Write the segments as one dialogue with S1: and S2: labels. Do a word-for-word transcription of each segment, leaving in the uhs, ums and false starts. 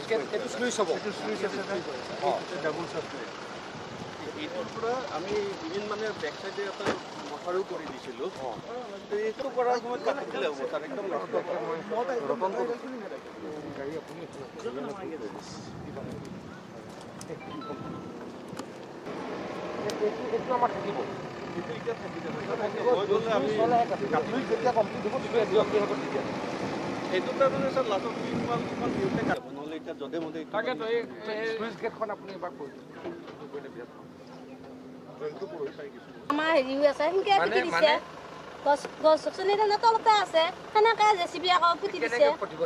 S1: এইটো স্লুইচ হ'ব
S2: এইটো স্লুইচ আছে
S1: অ
S2: ডাবল সাপ্লাই এইটোৰ পৰা আমি ইভিন মানে বেক সাইডে এটা মথাৰো কৰি দিছিলো এইটো কৰাৰ সময়ত কাটি দিলে হ'ব তাৰ একদম ৰতন গাড়ী আপুনি
S1: এইটো আমাৰ থাকিব
S2: এইটো এতিয়া থাকি যাব
S1: আমি যেতিয়া কমপ্লিট হ'ব তেতিয়া এডিঅ'কে হ'ব তেতিয়া
S2: এইটো তাৰমানে স্যাৰ লাষ্টত কিমান কিমান দিওঁতে কাটিব নহ'লে এতিয়া যধে মধে
S1: তাকেতো এই স্লুইচ গেটখন আপুনি এবাৰ কৈ
S3: আমাৰ হেৰি হৈ আছে সেনেকৈ পুতি দিছে গছ গছ গছনি তলতে আছে সেনেকৈ জেচিবি আকৌ পুতি দিছে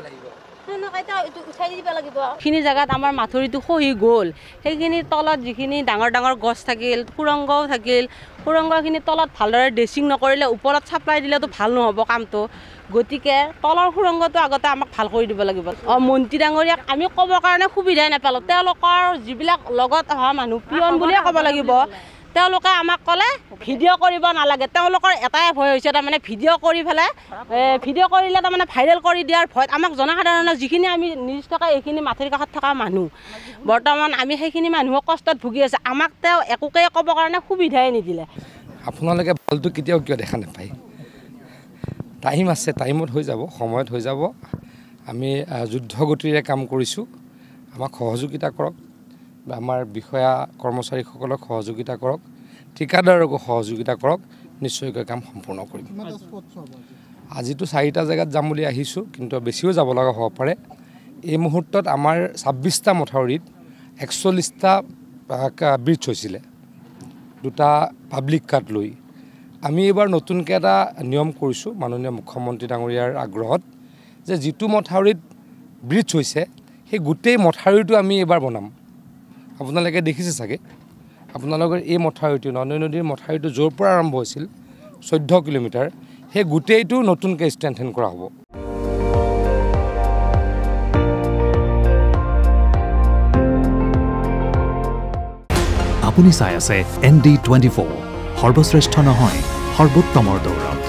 S4: সেইখিনি জেগাত আমাৰ মাথৰিটো খহি গ'ল সেইখিনিৰ তলত যিখিনি ডাঙৰ ডাঙৰ গছ থাকিল সুৰংগও থাকিল সুৰংগখিনিৰ তলত ভালদৰে ড্ৰেছিং নকৰিলে ওপৰত ছাপ্লাই দিলেতো ভাল নহ'ব কামটো গতিকে তলৰ সুৰংগটো আগতে আমাক ভাল কৰি দিব লাগিব অঁ মন্ত্ৰী ডাঙৰীয়াক আমি ক'বৰ কাৰণে সুবিধাই নাপালোঁ তেওঁলোকৰ যিবিলাক লগত অহা মানুহ পিয়ন বুলিয়ে ক'ব লাগিব তেওঁলোকে আমাক ক'লে ভিডিঅ' কৰিব নালাগে তেওঁলোকৰ এটাই ভয় হৈছে তাৰমানে ভিডিঅ' কৰি পেলাই ভিডিঅ' কৰিলে তাৰমানে ভাইৰেল কৰি দিয়াৰ ভয়ত আমাক জনসাধাৰণৰ যিখিনি আমি নিজ থকা এইখিনি মাটিৰ কাষত থকা মানুহ বৰ্তমান আমি সেইখিনি মানুহক কষ্টত ভুগি আছে আমাক তেওঁ একোকে ক'বৰ কাৰণে সুবিধাই নিদিলে
S5: আপোনালোকে বলটো কেতিয়াও কিয় দেখা নাপায় টাইম আছে টাইমত হৈ যাব সময়ত হৈ যাব আমি যুদ্ধ গতিৰে কাম কৰিছোঁ আমাক সহযোগিতা কৰক আমাৰ বিষয়া কৰ্মচাৰীসকলক সহযোগিতা কৰক ঠিকাদাৰকো সহযোগিতা কৰক নিশ্চয়কৈ কাম সম্পূৰ্ণ কৰিম আজিতো চাৰিটা জেগাত যাম বুলি আহিছোঁ কিন্তু বেছিও যাব লগা হ'ব পাৰে এই মুহূৰ্তত আমাৰ ছাব্বিছটা মথাউৰিত একচল্লিছটা ব্ৰিজ হৈছিলে দুটা পাব্লিক কাট লৈ আমি এইবাৰ নতুনকৈ এটা নিয়ম কৰিছোঁ মাননীয় মুখ্যমন্ত্ৰী ডাঙৰীয়াৰ আগ্ৰহত যে যিটো মথাউৰিত ব্ৰিজ হৈছে সেই গোটেই মথাউৰিটো আমি এইবাৰ বনাম আপোনালোকে দেখিছে চাগে আপোনালোকৰ এই মথাউৰিটো নন্দী নদীৰ মথাউৰিটো য'ৰ পৰা আৰম্ভ হৈছিল চৈধ্য কিলোমিটাৰ সেই গোটেইটো নতুনকৈ ষ্ট্ৰেংথেন কৰা হ'ব
S6: আপুনি চাই আছে এন ডি টুৱেণ্টি ফ'ৰ সৰ্বশ্ৰেষ্ঠ নহয় সৰ্বোত্তমৰ দৌৰত